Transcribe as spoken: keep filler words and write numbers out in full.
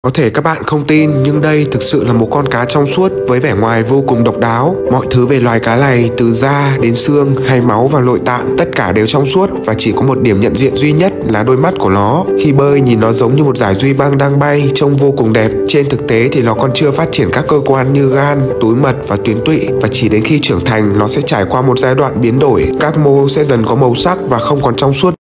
Có thể các bạn không tin, nhưng đây thực sự là một con cá trong suốt với vẻ ngoài vô cùng độc đáo. Mọi thứ về loài cá này, từ da đến xương hay máu và nội tạng, tất cả đều trong suốt và chỉ có một điểm nhận diện duy nhất là đôi mắt của nó. Khi bơi nhìn nó giống như một dải duy băng đang bay, trông vô cùng đẹp. Trên thực tế thì nó còn chưa phát triển các cơ quan như gan, túi mật và tuyến tụy, và chỉ đến khi trưởng thành nó sẽ trải qua một giai đoạn biến đổi. Các mô sẽ dần có màu sắc và không còn trong suốt